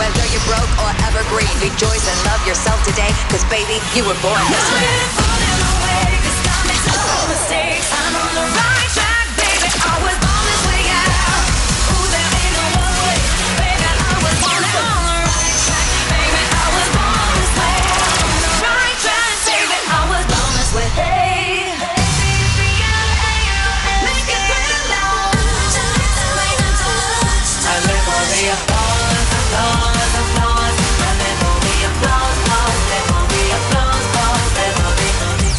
Whether you're broke or evergreen, rejoice and love yourself today, cause baby, you were born this way. Mistakes, I'm on the right track, baby. I was born this way, yeah. Ooh, there ain't no one way, baby. I was born on the right track, baby. I was born this way. On the right track, baby. I was born this way. Hey, make it real loud. I live for the applause, applause, applause. I live for the applause, applause. Live for the applause, applause. Live for the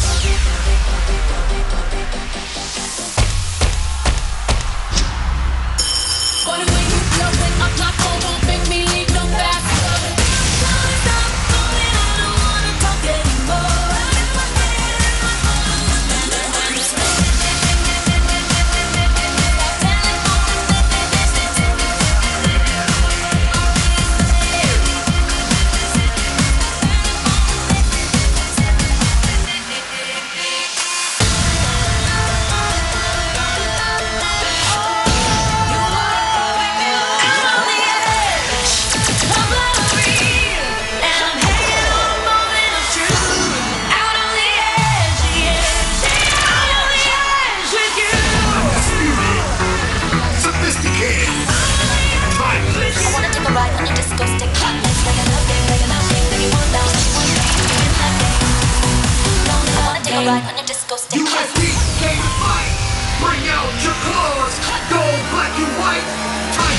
ride on a disco stick. USB, game fight. Bring out your colors. Gold, black and white.